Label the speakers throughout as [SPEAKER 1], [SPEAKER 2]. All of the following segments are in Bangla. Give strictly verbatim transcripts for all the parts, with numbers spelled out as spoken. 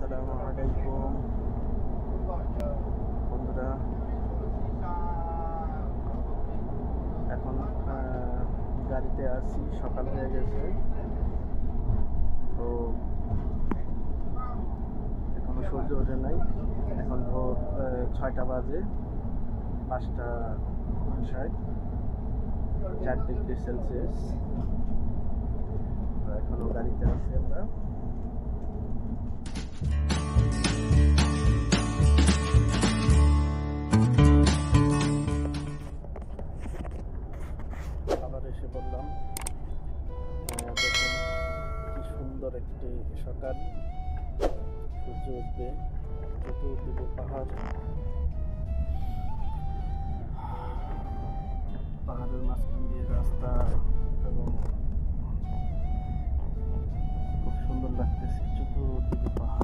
[SPEAKER 1] আসসালামু আলাইকুম বন্ধুরা। এখন গাড়িতে আছি, সকাল হয়ে গেছে, তো এখনো সূর্য ওঠে নাই। এখন ভোর ছয়টা বাজে, পাঁচটা উনষাট, চার ডিগ্রি সেলসিয়াস। তো এখনো গাড়িতে আছি আমরা। আবার এসে বললাম, দেখুন কি সুন্দর একটি সকাল, সূর্য উঠবে, চতুর্দিকে পাহাড়, পাহাড়ের মাঝখান দিয়ে রাস্তা, এবং খুব সুন্দর লাগতেছে, চতুর্দিকে পাহাড়।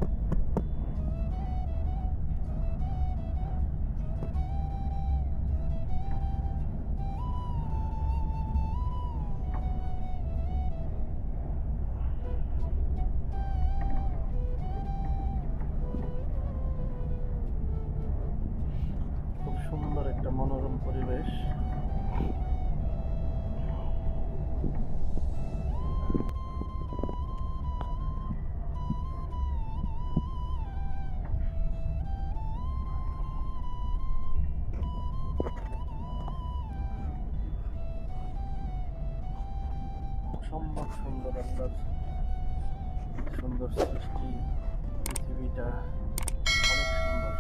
[SPEAKER 1] খুব সুন্দর একটা মনোরম পরিবেশ। অসম্ভব সুন্দর, আল্লাহর সুন্দর সৃষ্টি, পৃথিবীটা অনেক সুন্দর।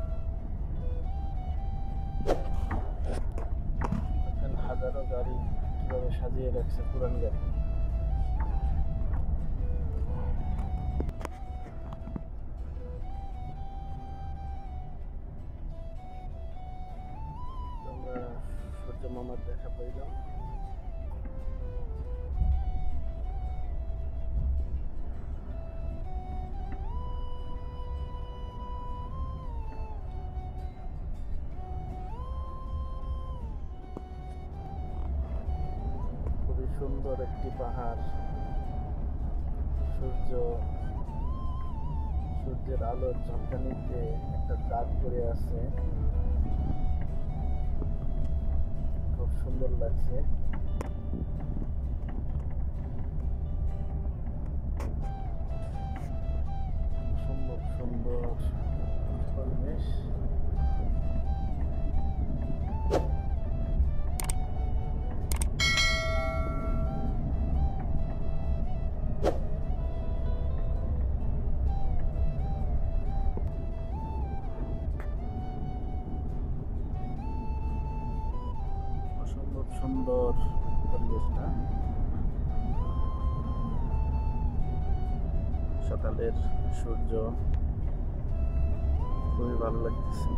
[SPEAKER 1] হাজারো গাড়ি কিভাবে সাজিয়ে রাখছে, পুরান গাড়ি। আমরা সূর্য মামার দেখা পাইলাম। খুবই সুন্দর একটি পাহাড়, সূর্য সূর্যের আলোর ঝলকানিতে একটা দাগ পড়ে আছে, খুব সুন্দর লাগছে। সুন্দর সুন্দর পরিবেশ। অসম্ভব সুন্দর পরিবেশটা। সকালের সূর্য খুবই ভালো লাগতেছে।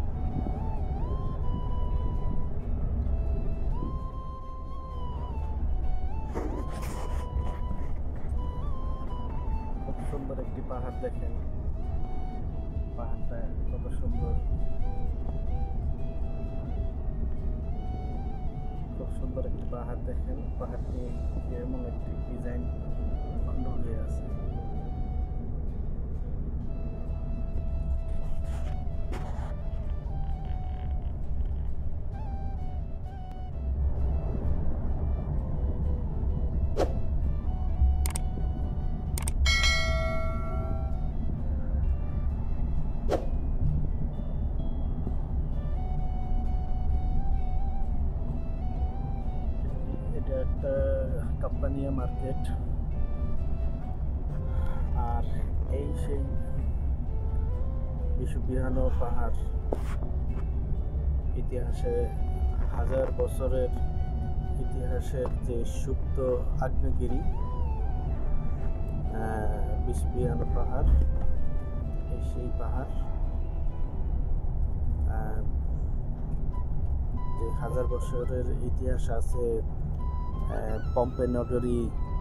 [SPEAKER 1] খুব সুন্দর একটি পাহাড়, দেখেন পাহাড়টা কত সুন্দর, খুব সুন্দর একটি পাহাড়। দেখেন পাহাড়টি এমন একটি ডিজাইন অন্য হয়ে আছে। এটা একটা কাপ্তানিয়া মার্কেট, আর এই সেই বিষুবীহানো পাহাড়। ইতিহাসে হাজার বছরের ইতিহাসের যে সুপ্ত আগ্নেয়গিরি, বিষুবীহানো পাহাড়, এই সেই পাহাড়, যে হাজার বছরের ইতিহাস আছে। পম্পে নগরী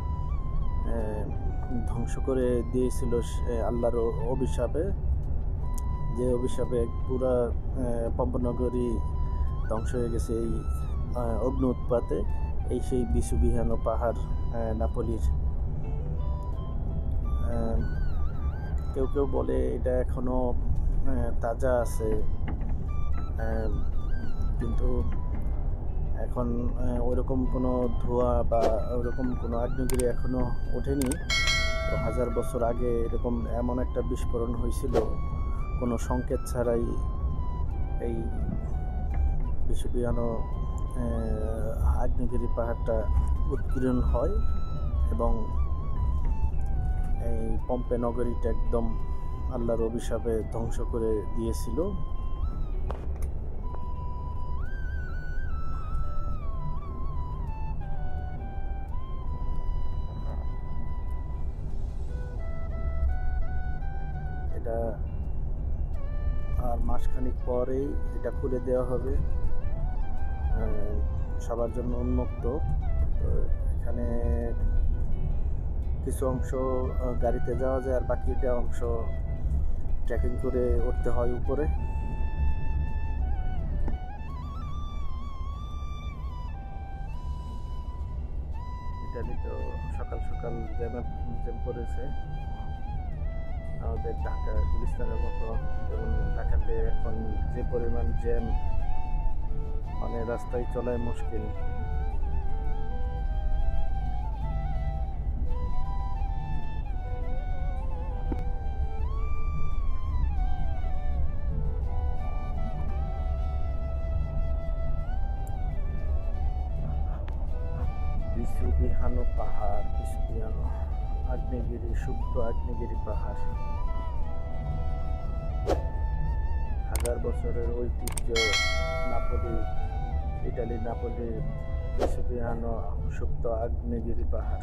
[SPEAKER 1] ধ্বংস করে দিয়েছিল আল্লাহর অভিশাপে, যে অভিশাপে পুরা পম্পে নগরী ধ্বংস হয়ে গেছে এই অগ্নি উৎপাতে। এই সেই বিষুবীহানো পাহাড়, নাপোলির। কেউ কেউ বলে এটা এখনো তাজা আছে, কিন্তু এখন ওইরকম কোনো ধোঁয়া বা ওইরকম কোনো আগ্নেয়গিরি এখনো ওঠেনি। তো হাজার বছর আগে এরকম এমন একটা বিস্ফোরণ হয়েছিল, কোনো সংকেত ছাড়াই এই বিশ্ববিয়ানো আগ্নেয়গিরি পাহাড়টা উৎকীর্ণ হয় এবং এই পম্পে নগরীটা একদম আল্লাহর অভিশাপে ধ্বংস করে দিয়েছিল। এটা আর মাসখানেক পরেই এটা খুলে দেওয়া হবে, সবার জন্য উন্মুক্ত। এখানে কিছু অংশ গাড়িতে যাওয়া যায়, আর বাকিটা অংশ ট্রেকিং করে উঠতে হয় উপরে। ইতালিতেও সকাল সকাল জ্যাম জ্যাম পড়েছে, আমাদের ঢাকা গুলিস্তানের মতো। যেমন ঢাকাতে এখন যে পরিমাণ জ্যাম, মানে রাস্তায় চলাই মুশকিল। বিসুবিহানো পাহাড়, বিসুবিহানো আগ্নেয়গিরি, সুপ্ত আগ্নেয়গিরি পাহাড়, হাজার বছরের ঐতিহ্য। নাপোলি, ইটালি নাপোলির বিসুবিহানো সুপ্ত আগ্নেয়গিরি পাহাড়।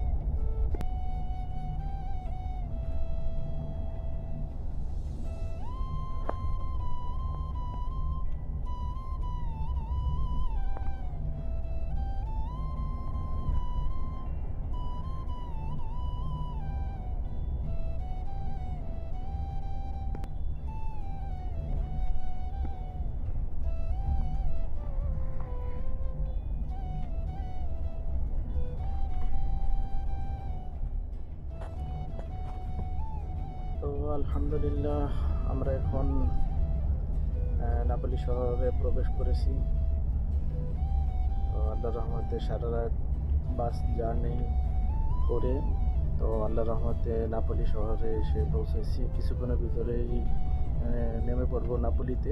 [SPEAKER 1] তো আলহামদুলিল্লাহ, আমরা এখন নাপোলি শহরে প্রবেশ করেছি। তো আল্লাহর রহমতে সারা রাত বাস জার্নি করে তো আল্লাহর রহমতে নাপোলি শহরে এসে পৌঁছেছি। কিছুক্ষণের ভিতরেই নেমে পড়বো নাপোলিতে।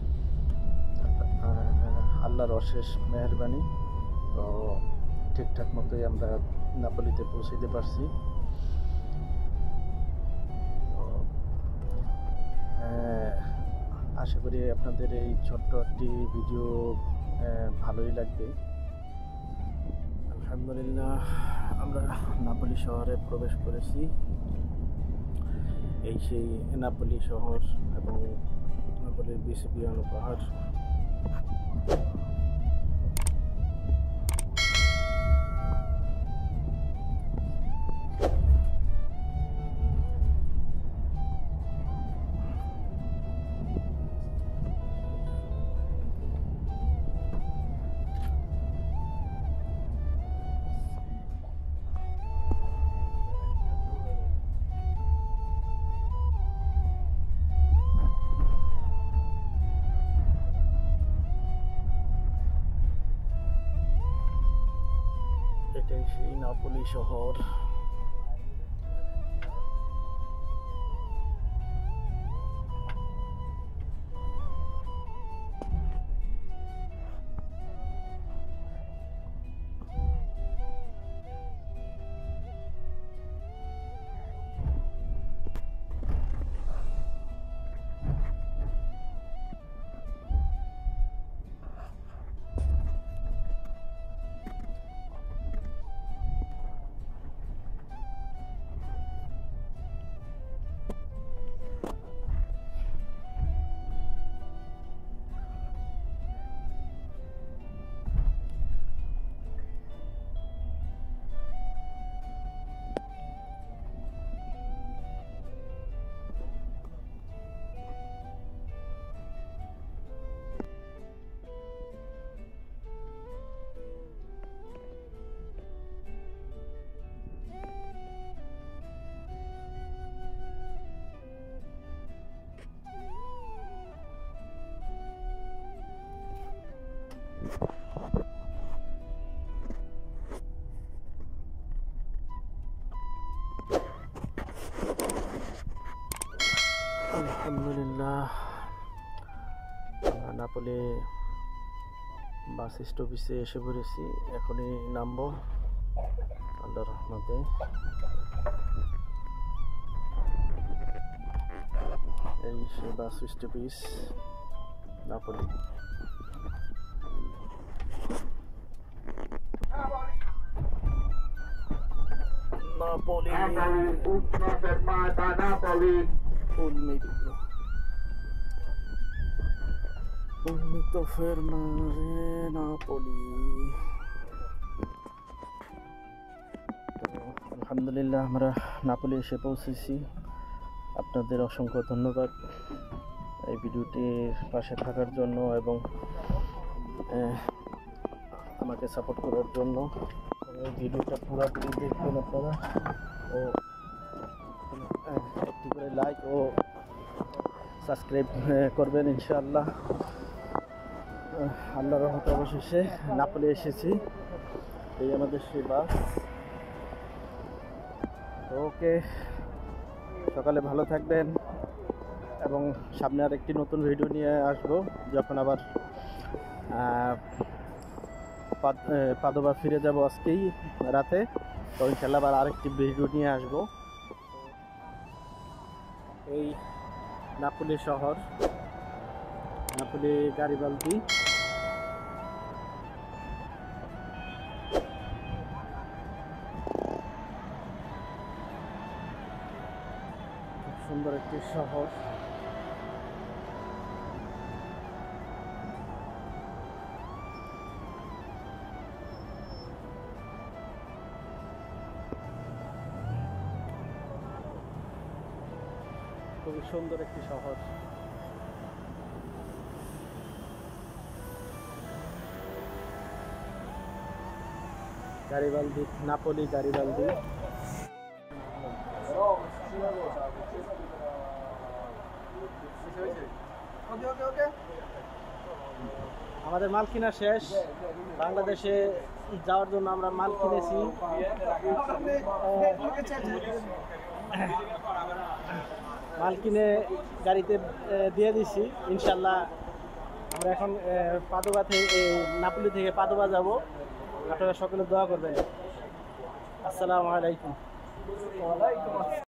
[SPEAKER 1] আল্লাহর অশেষ মেহেরবানি, তো ঠিকঠাক মতোই আমরা নাপোলিতে পৌঁছাতে পারছি। আশা করি আপনাদের এই ছোট্ট একটি ভিডিও ভালোই লাগবে। আলহামদুলিল্লাহ, আমরা নাপোলি শহরে প্রবেশ করেছি। এই সেই নাপোলি শহর এবং নাপোলির বিসুবিয়ানো পাহাড়। এটাই সেই নাপোলি শহর। আলহামদুলিল্লাহ আমরা নাপোলি বাস স্টপেজে এসে পড়েছি। এখনই নামবো আল্লাহর রহমতে। এই সেই bus stoppage Napoli. Napoli,
[SPEAKER 2] Una fermata a Napoli.
[SPEAKER 1] un mito, un mito fermare Napoli. আলহামদুলিল্লাহ আমরা নাপোলি এসে পৌঁছেছি। আপনাদের অসংখ্য ধন্যবাদ এই ভিডিওটির পাশে থাকার জন্য এবং আমাকে সাপোর্ট করার জন্য। এই ভিডিওটা পুরোপুরি দেখবেন আপনারা ও একটি করে লাইক ও সাবস্ক্রাইব করবেন ইনশাআল্লাহ। আল্লাহর রহমতে অবশেষে নাপোলি এসেছি। এই আমাদের সেই বাস। ওকে, সকালে ভালো থাকবেন এবং সামনে আর একটি নতুন ভিডিও নিয়ে আসবো যখন আবার পাদোবা ফিরে যাব আজকেই রাতে। তো ইনশাআল্লাহ আবার আরেকটি ভিডিও নিয়ে আসবো। এই নাপোলি শহর, নাপোলি গারিবালদি। খুব সুন্দর একটি শহর। খুবই সুন্দর একটি শহর। Garibaldi, Napoli Garibaldi. আমাদের মাল কিনা শেষ। বাংলাদেশে যাওয়ার জন্য আমরা মাল কিনেছি। মাল কিনে গাড়িতে দিয়ে দিছি। ইনশাল্লাহ আমরা এখন পাদোবা থেকে, নাপোলি থেকে পাদোবা যাব। আপনারা সকলে দোয়া করবেন। আসসালামু আলাইকুম।